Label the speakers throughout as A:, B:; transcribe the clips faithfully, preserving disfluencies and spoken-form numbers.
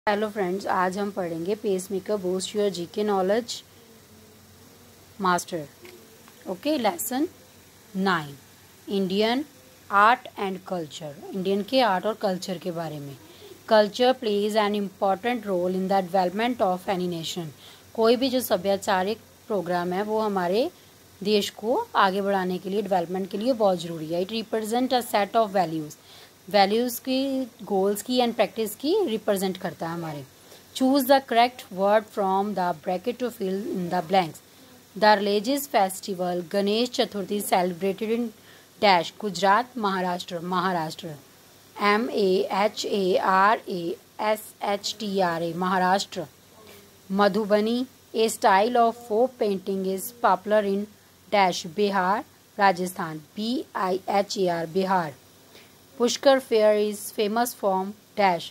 A: Hello friends, आज हम पढ़ेंगे pacemaker boost your GK knowledge master. Okay, lesson nine, Indian art and culture. Indian के art और culture के बारे में। Culture plays an important role in the development of any nation. कोई भी जो सभ्याचारिक प्रोग्राम है वो हमारे देश को आगे बढ़ाने के लिए, डेवलपमेंट के लिए बहुत ज़रूरी है। It represent a set of values values की, गोल्स की एंड प्रैक्टिस की रिप्रेजेंट करता है हमारे। Choose the correct word from the bracket to fill in the blanks. The religious festival Ganesh Chaturthi celebrated in dash Gujarat, Maharashtra. Maharashtra M A H A R A S H T R A Maharashtra. Madhubani a style of folk painting is popular in dash Bihar, Rajasthan. B I H A R Bihar. Pushkar fair is famous from dash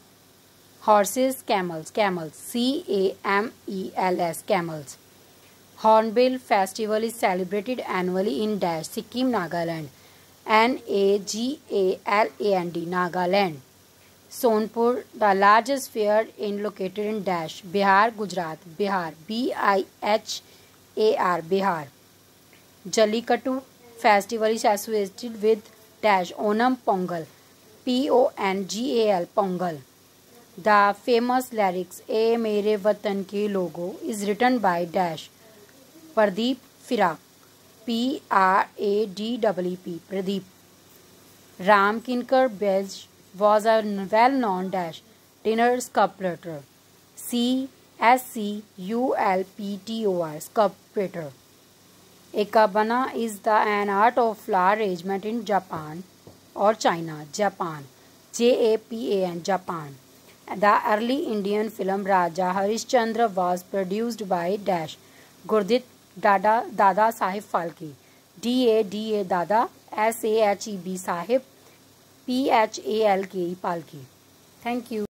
A: horses, camels. Camels. C A M E L S. Camels. Hornbill festival is celebrated annually in dash Sikkim, Nagaland. N A G A L A N D. Nagaland. Sonpur, the largest fair in located in dash Bihar, Gujarat. Bihar. B I H A R. Bihar. Jallikattu festival is associated with dash Onam, Pongal. P O N G A L. Pongal. The famous lyrics ए मेरे वतन के लोगो is written by dash Pradeep Firak. P R A D E P. Pradeep. Ram Kinkar Bej was a well-known dash dinner sculptor. C S C U L P T O R. Sculptor. Ikebana is the an art of flower arrangement in Japan or China. Japan. J A P A N. Japan. The early Indian film Raja Harishchandra was produced by dash Gurdit Dada Dada Sahib Phalke. D A D A Dada. S A H E B Sahib. P H A L K E Phalke. Thank you.